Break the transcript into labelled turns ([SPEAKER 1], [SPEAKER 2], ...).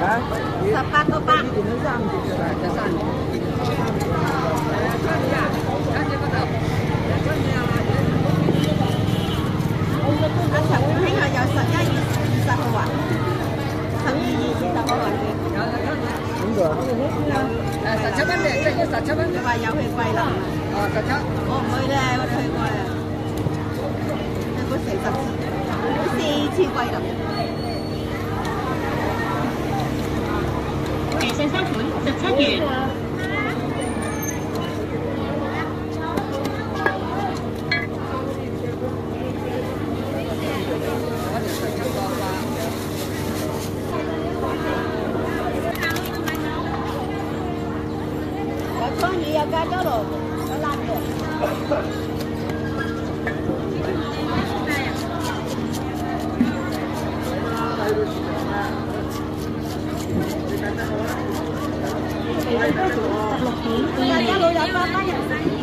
[SPEAKER 1] 18個8。阿陳永興係有11、20號啊，12、20號啊。
[SPEAKER 2] 邊個啊？
[SPEAKER 1] 17蚊嘅，即係17蚊。你話有去桂林？哦，17。我唔去咧，我哋去過啦。去過成4次桂林。
[SPEAKER 3] 微信收款17元。
[SPEAKER 1] 有湯魚，有加多羅，有辣嘅。16點。有老友8蚊。